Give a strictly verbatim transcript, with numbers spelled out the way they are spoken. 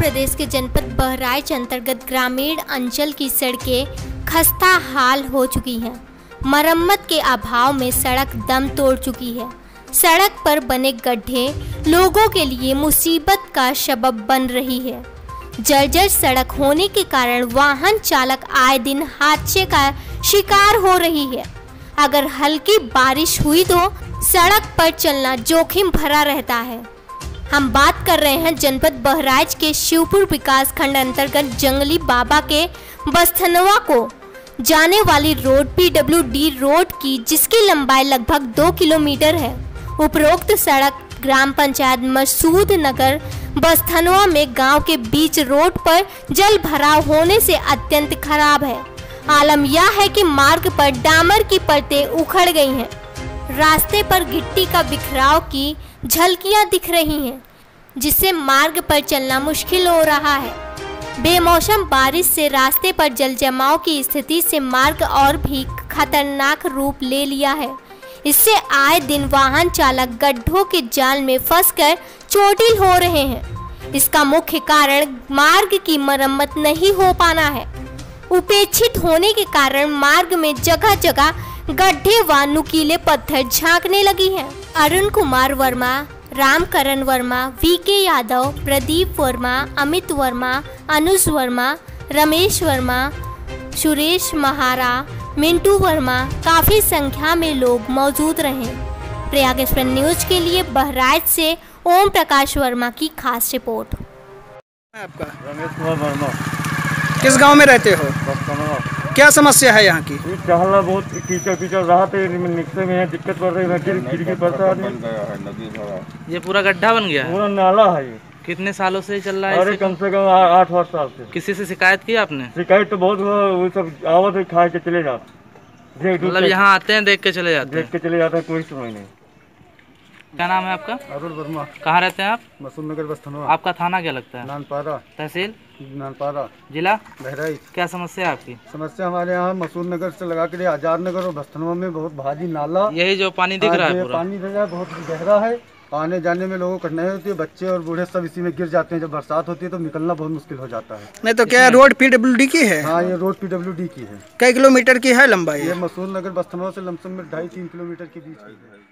प्रदेश के जनपद बहराइच अंतर्गत ग्रामीण अंचल की सड़कें खस्ता हाल हो चुकी हैं। मरम्मत के अभाव में सड़क दम तोड़ चुकी है। सड़क पर बने गड्ढे लोगों के लिए मुसीबत का सबब बन रही है। जर्जर सड़क होने के कारण वाहन चालक आए दिन हादसे का शिकार हो रही है। अगर हल्की बारिश हुई तो सड़क पर चलना जोखिम भरा रहता है। हम बात कर रहे हैं जनपद बहराइच के शिवपुर विकास खंड अंतर्गत जंगली बाबा के बस्थनवा को जाने वाली रोड पीडब्ल्यूडी रोड की, जिसकी लंबाई लगभग दो किलोमीटर है। उपरोक्त सड़क ग्राम पंचायत मसूद नगर बस्थनवा में गांव के बीच रोड पर जल भराव होने से अत्यंत खराब है। आलम यह है कि मार्ग पर डामर की परतें उखड़ गई हैं। रास्ते पर गिट्टी का बिखराव की झलकियां दिख रही हैं, जिससे मार्ग पर चलना मुश्किल हो रहा है। बेमौसम बारिश से रास्ते पर जल जमाव की स्थिति से मार्ग और भी खतरनाक रूप ले लिया है। इससे आए दिन वाहन चालक गड्ढों के जाल में फंसकर चोटिल हो रहे हैं। इसका मुख्य कारण मार्ग की मरम्मत नहीं हो पाना है। उपेक्षित होने के कारण मार्ग में जगह जगह गड्ढे व नुकीले पत्थर झांकने लगी हैं। अरुण कुमार वर्मा, रामकरण वर्मा, वी के यादव, प्रदीप वर्मा, अमित वर्मा, अनुज वर्मा, रमेश वर्मा, सुरेश महारा, मिंटू वर्मा, काफी संख्या में लोग मौजूद रहे। प्रयाग एक्सप्रेस न्यूज के लिए बहराइच से ओम प्रकाश वर्मा की खास रिपोर्ट। आपका रमेश कुमार वर्मा। किस गांव में रहते हो? क्या समस्या है यहाँ की? टहलना बहुत कीचड़ कीचड़ रहा थे, निकलने में दिक्कत पड़ रही है। खिड़की पर ये पूरा गड्ढा बन गया है, पूरा नाला है। ये कितने सालों से चल रहा है? अरे कम से कम आठ आठ साल से। किसी से शिकायत की आपने? शिकायत तो बहुत हुआ, वो सब आवत है, खा के चले जाते। मतलब यहाँ आते हैं, देख के चले जाते हैं? देख के चले जाते हैं, कोई सुनाई नहीं। क्या नाम है आपका? अरुण वर्मा। कहाँ रहते हैं आप? मसूद नगर बस्थनवा। आपका थाना क्या लगता है? नानपारा। तहसील? नानपारा। जिला? बहराइच। क्या समस्या है आपकी? समस्या हमारे यहाँ मसूद नगर से लगा के आजाद नगर और बस्थनवा में बहुत भारी नाला, यही जो पानी दिख रहा है पूरा? पानी दिख रहा है, बहुत गहरा है। आने जाने में लोगों को कठिनाई होती है, बच्चे और बूढ़े सब इसी में गिर जाते हैं। जब बरसात होती है तो निकलना बहुत मुश्किल हो जाता है। नहीं तो क्या रोड पीडब्ल्यूडी की है? हाँ, ये रोड पीडब्ल्यूडी की है। कई किलोमीटर की है लंबाई? ये मसूद नगर बस्थनवा से लमसम में ढाई तीन किलोमीटर के बीच की है।